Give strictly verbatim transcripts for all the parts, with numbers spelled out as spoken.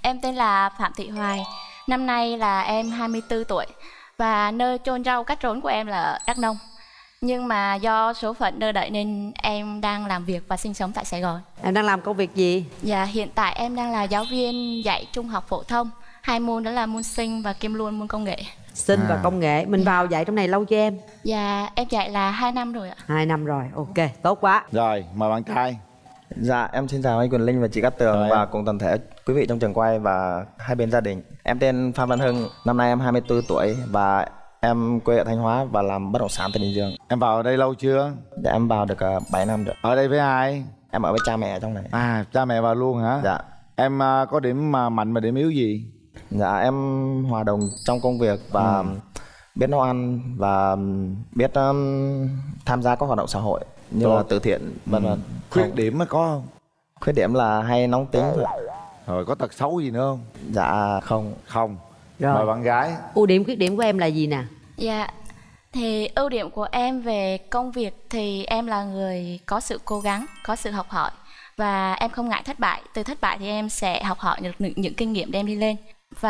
em tên là Phạm Thị Hoài. Năm nay là em hai mươi tư tuổi. Và nơi chôn rau cắt rốn của em là ở Đắk Nông. Nhưng mà do số phận đưa đẩy nên em đang làm việc và sinh sống tại Sài Gòn. Em đang làm công việc gì? Dạ, hiện tại em đang là giáo viên dạy trung học phổ thông. Hai môn đó là môn sinh và kiêm luôn môn công nghệ. Sinh à. và công nghệ. Mình vào dạy trong này lâu chưa em? Dạ, em dạy là hai năm rồi ạ. Hai năm rồi, ok, tốt quá. Rồi, mời bạn trai. Dạ, em xin chào anh Quỳnh Linh và chị Cát Tường Rồi. và cùng toàn thể quý vị trong trường quay và hai bên gia đình. Em tên Phan Văn Hưng, năm nay em hai mươi tư tuổi và em quê ở Thanh Hóa và làm bất động sản tại Bình Dương. Em vào đây lâu chưa? Dạ, em vào được uh, bảy năm rồi. Ở đây với ai? Em ở với cha mẹ ở trong này. À, cha mẹ vào luôn hả? Dạ. Em uh, có điểm uh, mạnh và điểm yếu gì? Dạ, em hòa đồng trong công việc và ừ. biết nấu ăn và biết um, tham gia các hoạt động xã hội như Tốt. là từ thiện vân vân. Ừ. Khuyết điểm mới có không? Khuyết điểm là hay nóng tính thôi. Rồi có tật xấu gì nữa không? Dạ không. Không. Rồi. Mời bạn gái. Ưu điểm khuyết điểm của em là gì nè? Dạ, thì ưu điểm của em về công việc thì em là người có sự cố gắng, có sự học hỏi. Và em không ngại thất bại. Từ thất bại thì em sẽ học hỏi được những, những kinh nghiệm đem đi lên.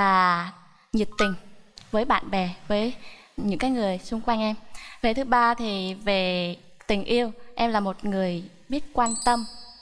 Và nhiệt tình với bạn bè, với những cái người xung quanh em. Về thứ ba thì về tình yêu, em là một người biết quan tâm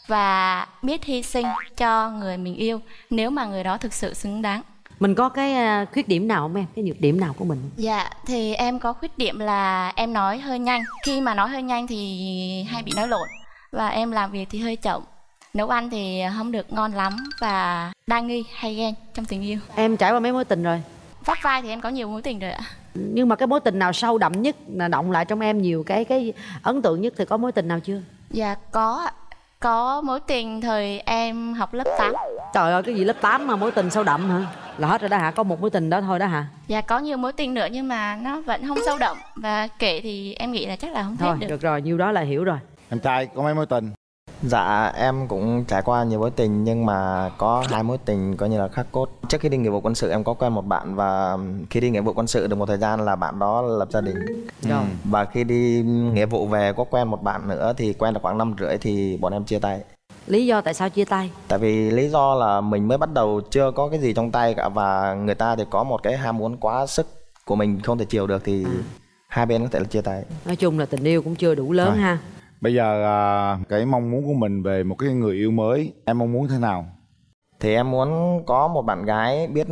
và biết hy sinh cho người mình yêu nếu mà người đó thực sự xứng đáng. Mình có cái khuyết điểm nào không em? Cái nhược điểm nào của mình? Dạ, thì em có khuyết điểm là em nói hơi nhanh. Khi mà nói hơi nhanh thì hay bị nói lộn. Và em làm việc thì hơi chậm. Nấu ăn thì không được ngon lắm và đa nghi hay ghen trong tình yêu. Em trải qua mấy mối tình rồi? Vắt vai thì em có nhiều mối tình rồi ạ. Nhưng mà cái mối tình nào sâu đậm nhất, là động lại trong em nhiều cái cái ấn tượng nhất thì có mối tình nào chưa? Dạ có ạ. Có mối tình thời em học lớp tám. Trời ơi, cái gì lớp tám mà mối tình sâu đậm hả? Là hết rồi đó hả? Có một mối tình đó thôi đó hả? Dạ có nhiều mối tình nữa nhưng mà nó vẫn không sâu đậm. Và kể thì em nghĩ là chắc là không thôi, hết được. Được rồi, nhiêu đó là hiểu rồi. Em trai có mấy mối tình? Dạ, em cũng trải qua nhiều mối tình nhưng mà có hai mối tình coi như là khắc cốt. Trước khi đi nghĩa vụ quân sự em có quen một bạn và khi đi nghĩa vụ quân sự được một thời gian là bạn đó lập gia đình. Ừ. Và khi đi nghĩa vụ về có quen một bạn nữa thì quen được khoảng năm rưỡi thì bọn em chia tay. Lý do tại sao chia tay? Tại vì lý do là mình mới bắt đầu chưa có cái gì trong tay cả và người ta thì có một cái ham muốn quá sức của mình không thể chiều được thì à. hai bên có thể là chia tay. Nói chung là tình yêu cũng chưa đủ lớn. Rồi. Ha. Bây giờ à, cái mong muốn của mình về một cái người yêu mới, em mong muốn thế nào? Thì em muốn có một bạn gái biết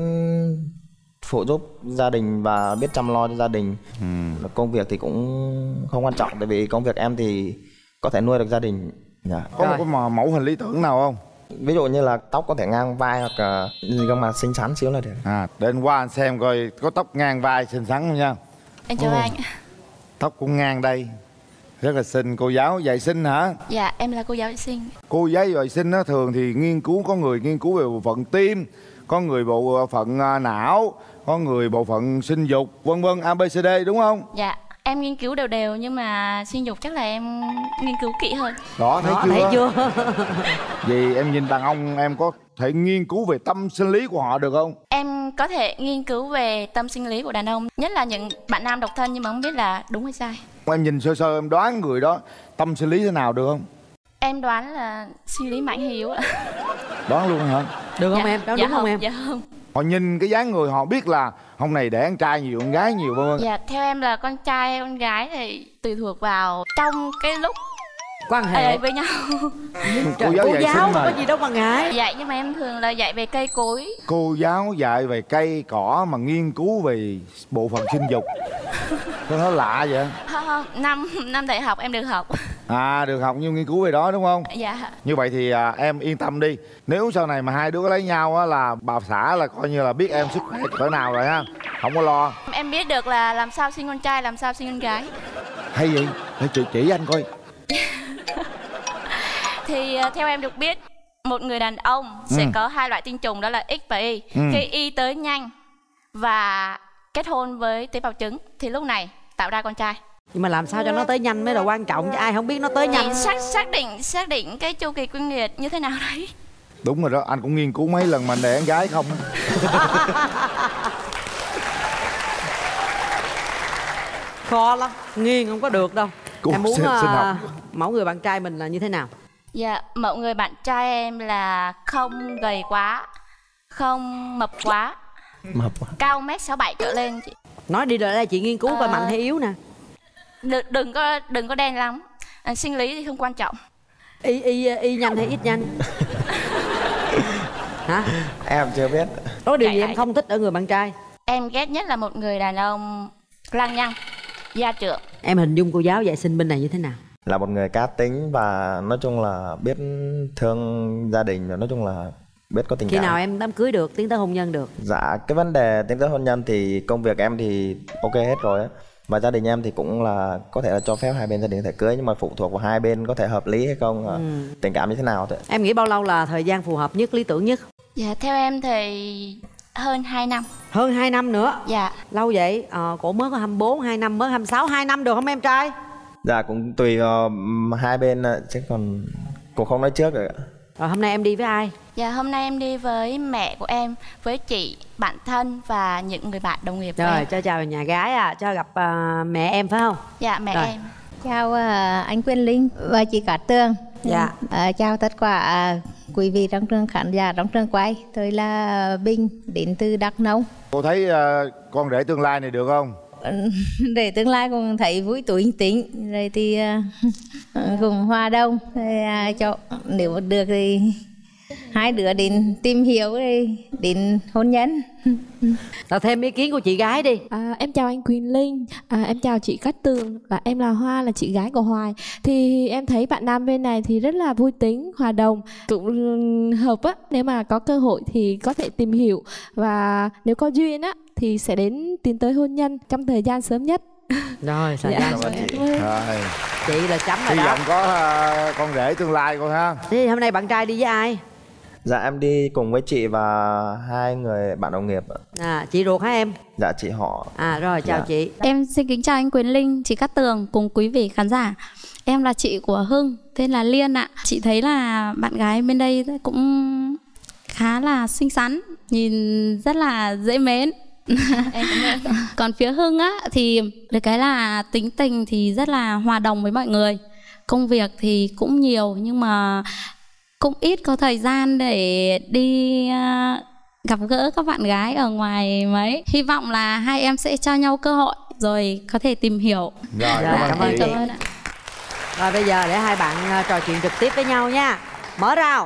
phụ giúp gia đình và biết chăm lo cho gia đình. ừ. Công việc thì cũng không quan trọng tại vì công việc em thì có thể nuôi được gia đình. Dạ. Có một cái mẫu hình lý tưởng nào không? Ví dụ như là tóc có thể ngang vai hoặc là gương mặt xinh xắn xíu là được. À, để anh qua anh xem coi có tóc ngang vai xinh xắn không nha. Anh chào Ồ, anh. tóc cũng ngang đây. Rất là xinh. Cô giáo dạy sinh hả? Dạ em là cô giáo dạy sinh. Cô giáo dạy sinh á, thường thì nghiên cứu, có người nghiên cứu về bộ phận tim, có người bộ phận não, có người bộ phận sinh dục, vân vân, a bê xê đê, đúng không? Dạ em nghiên cứu đều đều nhưng mà sinh dục chắc là em nghiên cứu kỹ hơn. Đó, thấy Đó, chưa? thấy chưa? Vì em nhìn đàn ông em có thể nghiên cứu về tâm sinh lý của họ được không? Em có thể nghiên cứu về tâm sinh lý của đàn ông, nhất là những bạn nam độc thân nhưng mà không biết là đúng hay sai. Em nhìn sơ sơ em đoán người đó tâm sinh lý thế nào được không? Em đoán là sinh lý mạnh hay yếu ạ. Đoán luôn hả? Được không Dạ, em? Đó dạ đúng không em? Dạ không. Họ nhìn cái dáng người họ biết là hôm này để con trai nhiều, con gái nhiều vân vân. Dạ theo em là con trai con gái thì tùy thuộc vào trong cái lúc Quan hệ ấy với nhau. Cô giáo cô dạy giáo sinh mà mà. có gì đâu mà ngại. Dạy nhưng mà em thường là dạy về cây cối. Cô giáo dạy về cây cỏ mà nghiên cứu về bộ phận sinh dục. Có nó lạ vậy? Không, không, năm năm đại học em được học. À, được học nhưng nghiên cứu về đó đúng không? Dạ. Như vậy thì à, em yên tâm đi. Nếu sau này mà hai đứa lấy nhau á, là bà xã là coi như là biết em sức khỏe cỡ nào rồi ha. Không có lo. Em biết được là làm sao sinh con trai, làm sao sinh con gái. Hay vậy? Để chị chỉ anh coi. Thì uh, theo em được biết, một người đàn ông ừ. sẽ có hai loại tinh trùng đó là X và Y. ừ. Khi Y tới nhanh và kết hôn với tế bào trứng thì lúc này tạo ra con trai. Nhưng mà làm sao cho nó tới nhanh mới là quan trọng, chứ ai không biết nó tới nhanh. Thì xác, xác định xác định cái chu kỳ kinh nguyệt như thế nào đấy. Đúng rồi đó, anh cũng nghiên cứu mấy lần mà đẻ con gái không. Khó lắm, nghiêng không có được đâu. Cô em muốn xin, xin uh, mẫu người bạn trai mình là như thế nào? Dạ, mẫu người bạn trai em là không gầy quá, Không mập quá. Mập quá. Cao mét sáu bảy trở lên chị. Nói đi rồi đây chị nghiên cứu coi Ờ. mạnh hay yếu nè. Đừng, đừng có đừng có đen lắm. À, sinh lý thì không quan trọng. Y y y nhanh hay ít nhanh? Hả? Em chưa biết. Có điều gì Đại em đại. không thích ở người bạn trai? Em ghét nhất là một người đàn ông lăng nhăng, gia trưởng. Em hình dung cô giáo dạy sinh bên này như thế nào? Là một người cá tính và nói chung là biết thương gia đình, và nói chung là biết có tình Khi cảm. nào em đám cưới được, tiến tới hôn nhân được? Dạ, cái vấn đề tiến tới hôn nhân thì công việc em thì ok hết rồi á. Và gia đình em thì cũng là có thể là cho phép hai bên gia đình có thể cưới, nhưng mà phụ thuộc vào hai bên có thể hợp lý hay không, ừ. tình cảm như thế nào thôi. Em nghĩ bao lâu là thời gian phù hợp nhất, lý tưởng nhất? Dạ theo em thì hơn hai năm. Hơn hai năm nữa? Dạ. Lâu vậy? Ờ, cổ mới có hai mươi bốn, hai năm mới hai mươi sáu, hai năm được không em trai? Dạ cũng tùy vào hai bên ạ, chứ còn cũng không nói trước được ạ. Rồi hôm nay em đi với ai? Dạ hôm nay em đi với mẹ của em, với chị, bạn thân và những người bạn đồng nghiệp của Rồi em. cho chào nhà gái à, cho gặp uh, mẹ em phải không? Dạ mẹ Rồi. em. Chào uh, anh Quyên Linh và chị Cát Tường. Dạ. Uh, chào tất cả uh, quý vị trong trường khán giả trong trường quay. Tôi là Bình đến từ Đắk Nông. Cô thấy uh, con rể tương lai này được không? Để tương lai cũng thấy vui tuổi tính rồi thì uh, cùng hòa đồng rồi, uh, cho nếu được thì hai đứa đến tìm hiểu rồi đến hôn nhân. Rồi thêm ý kiến của chị gái đi. À, em chào anh Quỳnh Linh, à, em chào chị Cát Tường và em là Hoa, là chị gái của Hoài. Thì em thấy bạn nam bên này thì rất là vui tính, hòa đồng, cũng hợp á. Nếu mà có cơ hội thì có thể tìm hiểu và nếu có duyên á thì sẽ đến tiến tới hôn nhân trong thời gian sớm nhất. Rồi, thời Dạ. gian Cảm ơn chị. Rồi, chị là chấm rồi hy đó. vọng có uh, con rể tương lai con ha. Thế hôm nay bạn trai đi với ai? Dạ em đi cùng với chị và hai người bạn đồng nghiệp ạ. À, chị ruột hả em? Dạ chị họ. À rồi, chào Dạ. chị. Em xin kính chào anh Quyền Linh, chị Cát Tường cùng quý vị khán giả. Em là chị của Hưng, tên là Liên ạ. Chị thấy là bạn gái bên đây cũng khá là xinh xắn, nhìn rất là dễ mến. Em cảm ơn. Còn phía Hưng á thì được cái là tính tình thì rất là hòa đồng với mọi người. Công việc thì cũng nhiều nhưng mà cũng ít có thời gian để đi uh, gặp gỡ các bạn gái ở ngoài mấy. Hy vọng là hai em sẽ cho nhau cơ hội rồi có thể tìm hiểu. Rồi, Dạ, cảm ơn cảm ơn chị. chị. Cảm ơn ạ. Rồi bây giờ để hai bạn uh, trò chuyện trực tiếp với nhau nha. Mở rào.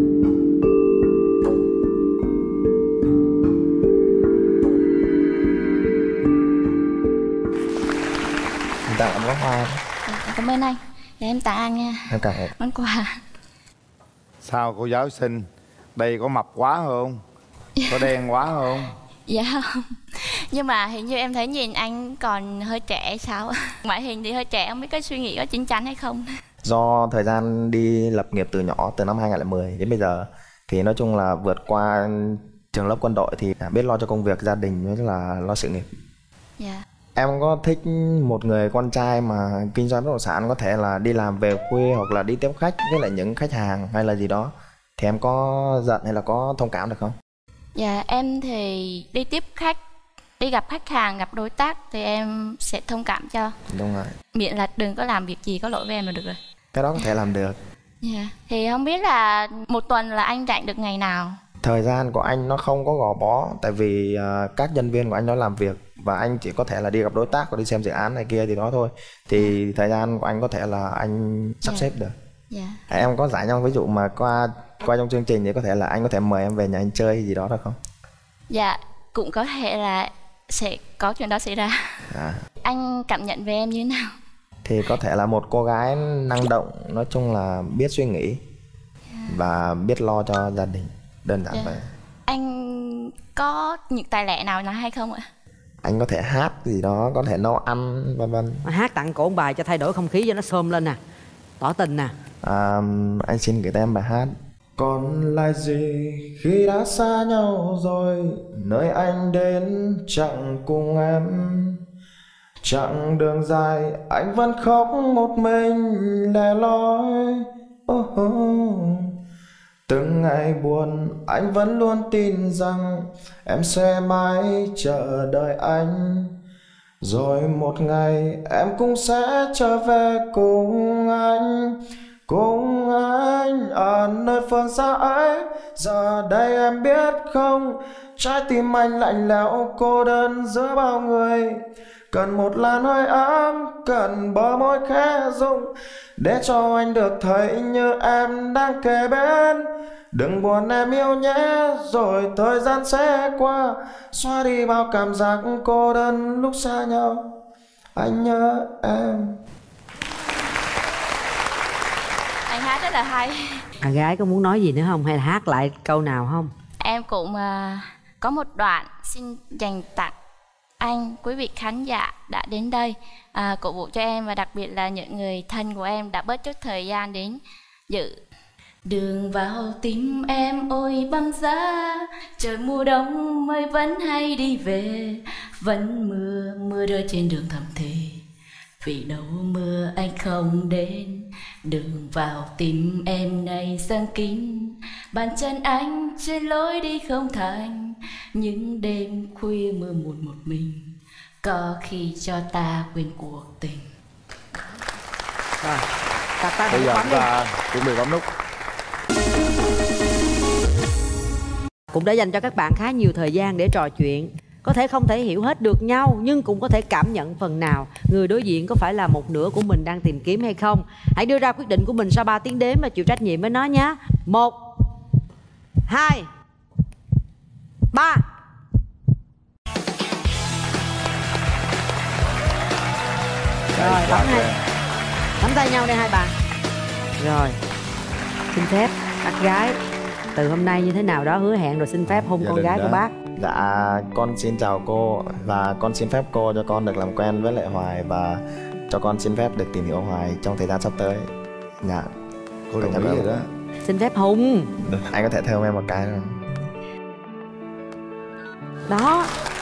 Tặng em có hoa. Dạ, cảm ơn anh. Để em tặng anh nha. Em cảm ơn. Món quà. Sao cô giáo xinh? Đây có mập quá không? Có đen quá không? Dạ không. Nhưng mà hình như em thấy nhìn anh còn hơi trẻ sao? Ngoại hình thì hơi trẻ, không biết cái suy nghĩ có chín chắn hay không. Do thời gian đi lập nghiệp từ nhỏ, từ năm hai không một không đến bây giờ, thì nói chung là vượt qua trường lớp quân đội thì biết lo cho công việc gia đình với là lo sự nghiệp. Dạ. Em có thích một người con trai mà kinh doanh bất động sản, có thể là đi làm về khuya hoặc là đi tiếp khách với lại những khách hàng hay là gì đó, thì em có giận hay là có thông cảm được không? Dạ em thì đi tiếp khách, đi gặp khách hàng, gặp đối tác thì em sẽ thông cảm cho. Đúng rồi. Miễn là đừng có làm việc gì có lỗi với em là được rồi. Cái đó có thể làm được. Dạ. Thì không biết là một tuần là anh rảnh được ngày nào? Thời gian của anh nó không có gò bó, tại vì uh, các nhân viên của anh nó làm việc và anh chỉ có thể là đi gặp đối tác hoặc đi xem dự án này kia thì đó thôi. Thì thời gian của anh có thể là anh sắp Dạ. xếp được. Dạ. Em có giải nhau ví dụ mà qua qua trong chương trình thì có thể là anh có thể mời em về nhà anh chơi hay gì đó được không? Dạ cũng có thể là sẽ có chuyện đó xảy ra. À. Anh cảm nhận về em như thế nào? Thì có thể là một cô gái năng động, nói chung là biết suy nghĩ và biết lo cho gia đình, đơn giản Dạ. vậy. Anh có những tài lẻ nào nói hay không ạ? Anh có thể hát gì đó, có thể nấu ăn vân vân. Hát tặng cổ một bài cho thay đổi không khí cho nó xôm lên nè. Tỏ tình nè. À, anh xin gửi tới em bài hát. Còn lại gì khi đã xa nhau rồi, nơi anh đến chẳng cùng em. Chặng đường dài anh vẫn khóc một mình lẻ loi. Oh, oh. Từng ngày buồn anh vẫn luôn tin rằng em sẽ mãi chờ đợi anh. Rồi một ngày em cũng sẽ trở về cùng anh. cùng anh ở nơi phương xa ấy. Giờ đây em biết không, trái tim anh lạnh lẽo cô đơn giữa bao người. Cần một làn hơi ấm, cần bờ môi khẽ rung, để cho anh được thấy như em đang kề bên. Đừng buồn em yêu nhé, rồi thời gian sẽ qua, xóa đi bao cảm giác cô đơn lúc xa nhau. Anh nhớ em. Anh hát rất là hay. À, gái có muốn nói gì nữa không hay là hát lại câu nào không? Em cũng uh, có một đoạn xin dành tặng anh, quý vị khán giả đã đến đây à, cổ vũ cho em, và đặc biệt là những người thân của em đã bớt chút thời gian đến dự. Đường vào tim em ôi băng giá, trời mùa đông mây vẫn hay đi về, vẫn mưa mưa rơi trên đường thầm thì, vì đâu mưa anh không đến. Đường vào tim em này giăng kín, bàn chân anh trên lối đi không thành, những đêm khuya mưa một một mình, có khi cho ta quên cuộc tình. Rồi, đặt tay Bây vào giờ bấm chúng đi. ta chuẩn bị bấm nút. Cũng đã dành cho các bạn khá nhiều thời gian để trò chuyện. Có thể không thể hiểu hết được nhau, nhưng cũng có thể cảm nhận phần nào người đối diện có phải là một nửa của mình đang tìm kiếm hay không. Hãy đưa ra quyết định của mình sau ba tiếng đếm và chịu trách nhiệm với nó nhé. Một, hai, ba. Rồi, bấm hai, nắm tay nhau đây hai bạn. Rồi, xin phép bác gái từ hôm nay như thế nào đó hứa hẹn rồi xin phép hôn Gia con đình gái đó. của bác. Dạ, con xin chào cô và con xin phép cô cho con được làm quen với lại Hoài, và cho con xin phép được tìm hiểu Hoài trong thời gian sắp tới. Dạ. Cô đồng ý rồi đó. Xin phép hôn. Anh có thể thơm em một cái không? Đó,